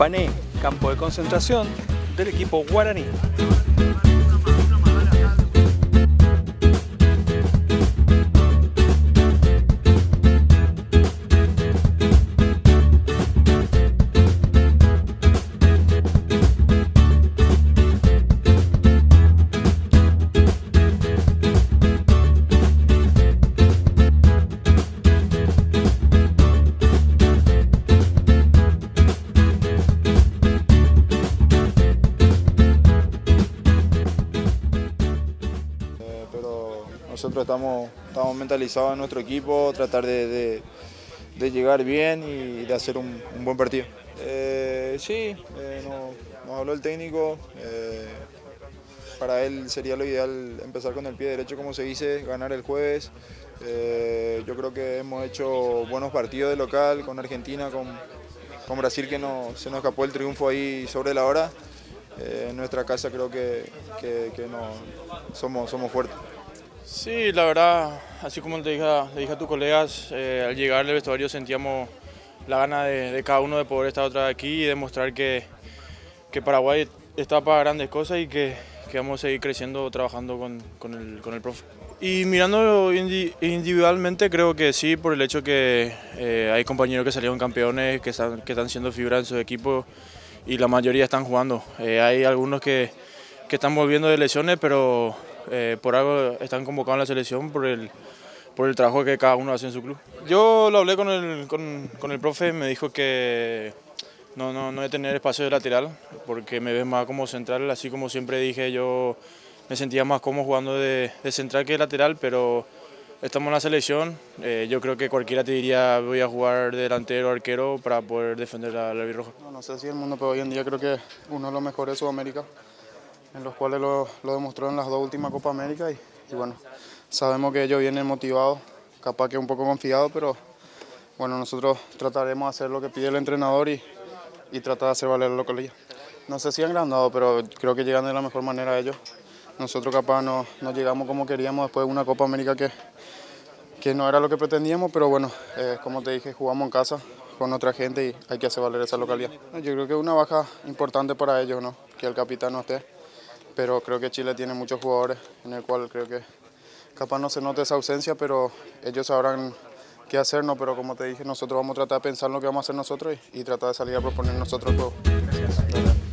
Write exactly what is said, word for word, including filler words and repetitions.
Guané, campo de concentración del equipo guaraní. Nosotros estamos, estamos mentalizados en nuestro equipo, tratar de, de, de llegar bien y de hacer un, un buen partido. Eh, sí, eh, nos, nos habló el técnico, eh, para él sería lo ideal empezar con el pie derecho, como se dice, ganar el jueves. Eh, yo creo que hemos hecho buenos partidos de local con Argentina, con, con Brasil, que no, se nos escapó el triunfo ahí sobre la hora. Eh, en nuestra casa creo que, que, que no, somos, somos fuertes. Sí, la verdad, así como te dije, le dije a tus colegas, eh, al llegar al vestuario sentíamos la gana de, de cada uno de poder estar otra vez aquí y demostrar que, que Paraguay está para grandes cosas y que, que vamos a seguir creciendo trabajando con, con, el, con el profe. Y mirando individualmente creo que sí, por el hecho que eh, hay compañeros que salieron campeones, que están, que están siendo figura en su equipo y la mayoría están jugando. Eh, hay algunos que, que están volviendo de lesiones, pero Eh, por algo están convocados en la selección por el, por el trabajo que cada uno hace en su club. Yo lo hablé con el, con, con el profe, me dijo que no, no, no de tener espacio de lateral, porque me ves más como central, así como siempre dije, yo me sentía más cómodo jugando de, de central que de lateral, pero estamos en la selección, eh, yo creo que cualquiera te diría voy a jugar de delantero o arquero para poder defender la, la albirroja. No, no sé si el mundo, pero hoy en día creo que uno de los mejores de Sudamérica, en los cuales lo, lo demostró en las dos últimas Copa América y, y bueno, sabemos que ellos vienen motivados, capaz que un poco confiados, pero bueno, nosotros trataremos de hacer lo que pide el entrenador y, y tratar de hacer valer la localidad. No sé si han agrandado, pero creo que llegan de la mejor manera a ellos. Nosotros capaz no, no llegamos como queríamos después de una Copa América que, que no era lo que pretendíamos, pero bueno, eh, como te dije, jugamos en casa con otra gente y hay que hacer valer esa localidad. Yo creo que es una baja importante para ellos, ¿no? Que el capitán no esté. Pero creo que Chile tiene muchos jugadores en el cual creo que capaz no se note esa ausencia, pero ellos sabrán qué hacer, ¿no? Pero como te dije, nosotros vamos a tratar de pensar en lo que vamos a hacer nosotros y, y tratar de salir a proponer nosotros el juego.